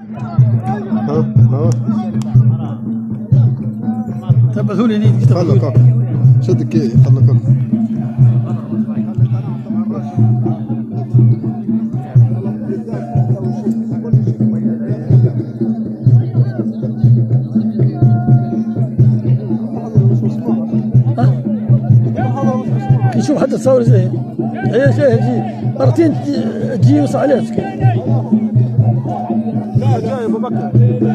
ها ثبتوا لي نيت خلك شدك خلك كيشوف حتى تصور زي هي تجي مرتين تجي يوصل عليها مسكين. لا جاي ابو بكر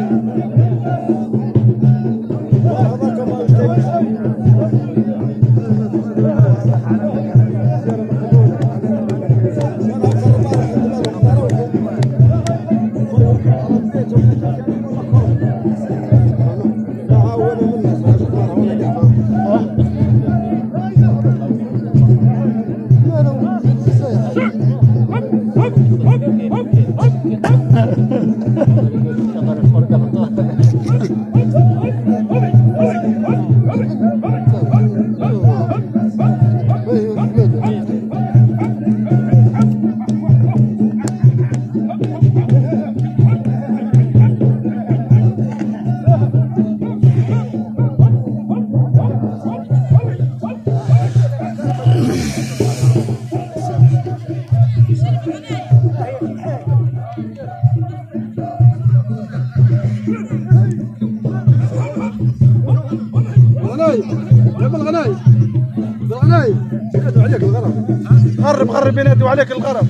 ينادوا عليك الغرب. غرب ينادوا عليك الغرب.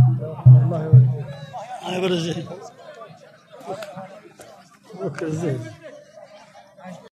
والله يا ولدي.